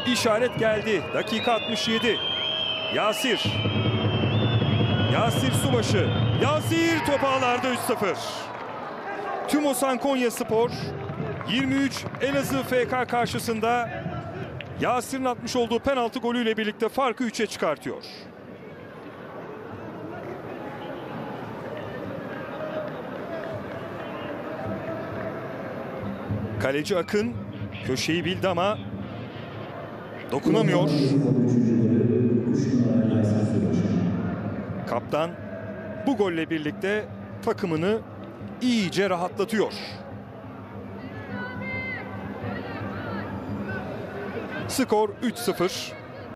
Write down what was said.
İşaret geldi. Dakika 67. Yasir Subaşı. Yasir top ağlarda 3-0. Tümosan Konyaspor 23 Elazığ FK karşısında Yasir'in atmış olduğu penaltı golüyle birlikte farkı 3'e çıkartıyor. Kaleci Akın köşeyi bildi ama dokunamıyor. Kaptan bu golle birlikte takımını iyice rahatlatıyor. Skor 3-0.